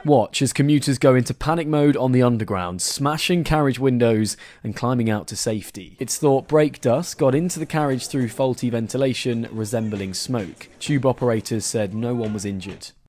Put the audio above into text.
Watch as commuters go into panic mode on the underground, smashing carriage windows and climbing out to safety. It's thought brake dust got into the carriage through faulty ventilation resembling smoke. Tube operators said no one was injured.